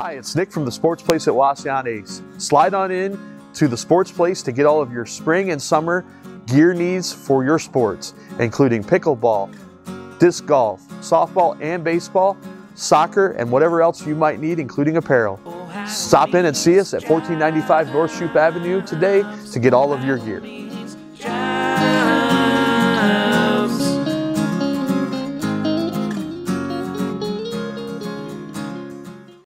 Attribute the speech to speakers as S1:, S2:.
S1: Hi, it's Nick from the Sports Place at Wauseon Ace. Slide on in to the Sports Place to get all of your spring and summer gear needs for your sports, including pickleball, disc golf, softball and baseball, soccer, and whatever else you might need, including apparel. Stop in and see us at 1495 North Shoop Avenue today to get all of your gear.